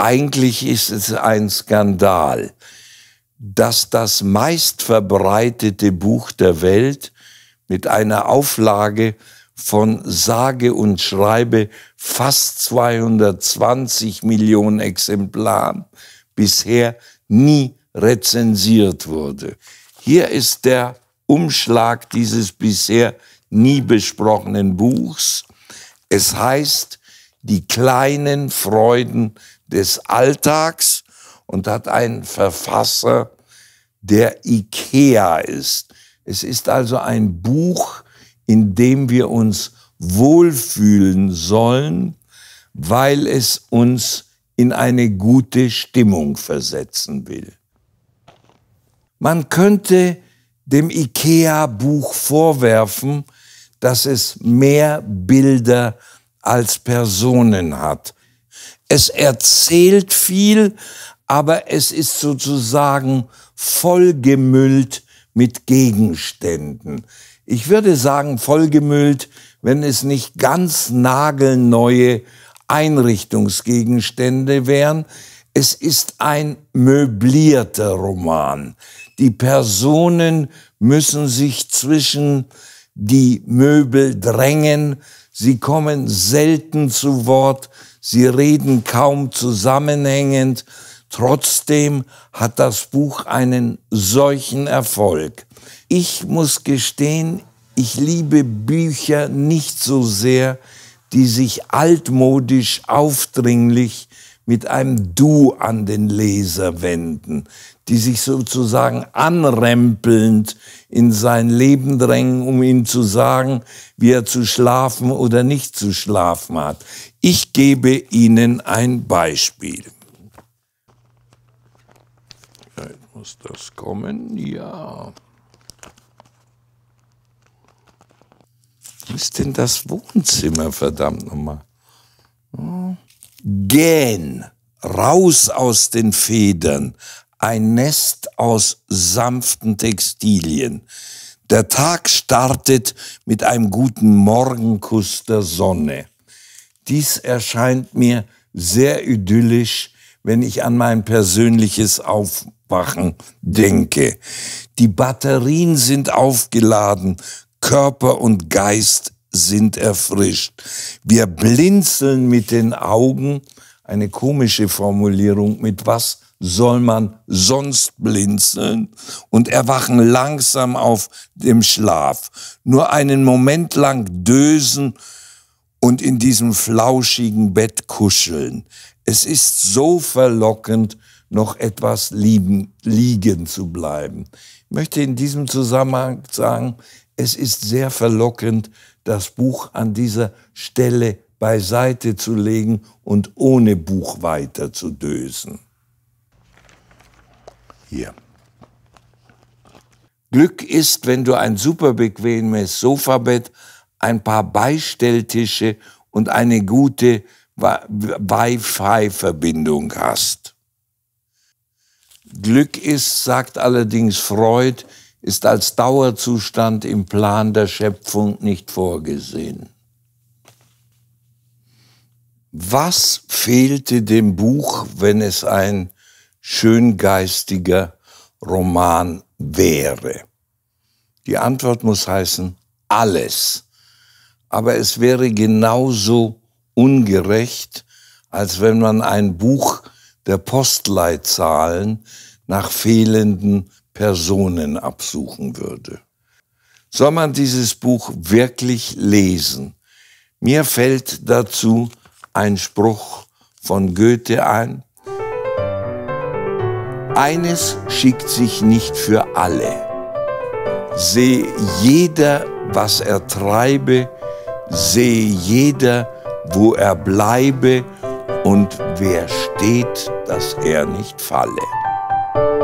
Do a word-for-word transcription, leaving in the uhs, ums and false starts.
eigentlich ist es ein Skandal, dass das meistverbreitete Buch der Welt mit einer Auflage von sage und schreibe fast zweihundertzwanzig Millionen Exemplaren bisher nie rezensiert wurde. Hier ist der Umschlag dieses bisher nie besprochenen Buchs. Es heißt Die kleinen Freuden des Alltags und hat einen Verfasser, der IKEA ist. Es ist also ein Buch, in dem wir uns wohlfühlen sollen, weil es uns in eine gute Stimmung versetzen will. Man könnte dem IKEA-Buch vorwerfen, dass es mehr Bilder als Personen hat. Es erzählt viel, aber es ist sozusagen vollgemüllt mit Gegenständen. Ich würde sagen vollgemüllt, wenn es nicht ganz nagelneue Einrichtungsgegenstände wären. Es ist ein möblierter Roman. Die Personen müssen sich zwischen die Möbel drängen. Sie kommen selten zu Wort. Sie reden kaum zusammenhängend. Trotzdem hat das Buch einen solchen Erfolg. Ich muss gestehen, ich liebe Bücher nicht so sehr, die sich altmodisch aufdringlich mit einem Du an den Leser wenden, die sich sozusagen anrempelnd in sein Leben drängen, um ihm zu sagen, wie er zu schlafen oder nicht zu schlafen hat. Ich gebe Ihnen ein Beispiel. Vielleicht muss das kommen, ja. Wo ist denn das Wohnzimmer, verdammt nochmal? Oh. Gähn, raus aus den Federn, ein Nest aus sanften Textilien. Der Tag startet mit einem guten Morgenkuss der Sonne. Dies erscheint mir sehr idyllisch, wenn ich an mein persönliches Aufwachen denke. Die Batterien sind aufgeladen, Körper und Geist sind erfrischt. Wir blinzeln mit den Augen, eine komische Formulierung, mit was soll man sonst blinzeln, und erwachen langsam auf dem Schlaf. Nur einen Moment lang dösen und in diesem flauschigen Bett kuscheln. Es ist so verlockend, noch etwas lieben, liegen zu bleiben. Ich möchte in diesem Zusammenhang sagen, es ist sehr verlockend, das Buch an dieser Stelle beiseite zu legen und ohne Buch weiter zu dösen. Hier. Glück ist, wenn du ein super bequemes Sofabett, ein paar Beistelltische und eine gute Wi-Fi-Verbindung hast. Glück ist, sagt allerdings Freud, ist als Dauerzustand im Plan der Schöpfung nicht vorgesehen. Was fehlte dem Buch, wenn es ein schöngeistiger Roman wäre? Die Antwort muss heißen, alles. Aber es wäre genauso ungerecht, als wenn man ein Buch der Postleitzahlen nach fehlenden Personen absuchen würde. Soll man dieses Buch wirklich lesen? Mir fällt dazu ein Spruch von Goethe ein. Eines schickt sich nicht für alle. Sehe jeder, was er treibe, sehe jeder, wo er bleibe, und wer steht, dass er nicht falle.